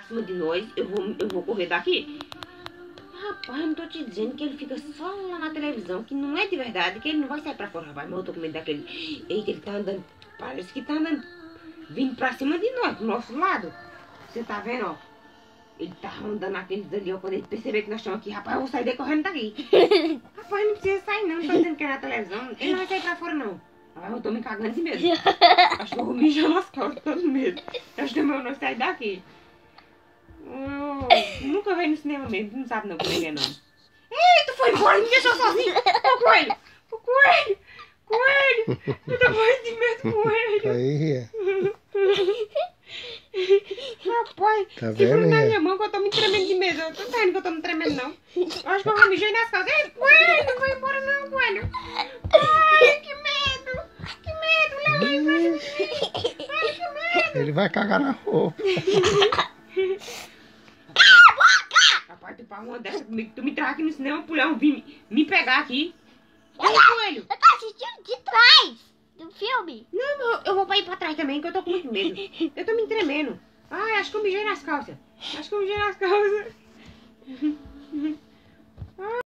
cima de nós, eu vou correr daqui. Rapaz, eu não tô te dizendo que ele fica só lá na televisão, que não é de verdade, que ele não vai sair pra fora, rapaz. Mas eu tô com medo daquele... Eita, ele tá andando, parece que tá andando, vindo pra cima de nós, do nosso lado. Você tá vendo, ó? Ele tá andando naqueles dali, ó, quando ele perceber que nós estamos aqui, rapaz, eu vou sair daí correndo daqui. Rapaz, não precisa sair não, tô dizendo que é na televisão, ele não vai sair pra fora não. Rapaz, eu tô me cagando de medo. Acho que eu vou mijar nas costas, tô de medo. Acho que é melhor nós sair daqui. Nunca veio no cinema mesmo, tu não sabe não como é que é não. Ei, tu foi embora, me deixou sozinho. Ô coelho, coelho, eu tô morrendo de medo, coelho. Aí, Rapaz, tá segura vendo, na minha mão que eu tô me tremendo de medo. Eu tô vendo que eu tô me tremendo não. Eu acho que eu vou mijar nas calças. Ei, coelho, não vai embora não, coelho. Ai, que medo, leva aí, coelho. Ai, que medo. ele vai cagar na roupa. Rapaz, tu faz uma dessa comigo, tu me traz aqui no cinema, pulhão, vir me pegar aqui. Ei, coelho. Eu tô assistindo de trás do filme. Não, eu vou pra ir pra trás também, que eu tô com muito medo. Eu tô me tremendo. Ai, acho que eu mijei nas calças.